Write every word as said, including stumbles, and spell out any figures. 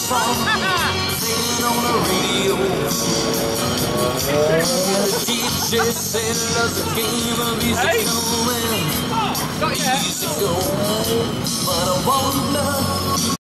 song singing on the radio. The D J said love's a game of music to win. Easy go, but I won't love.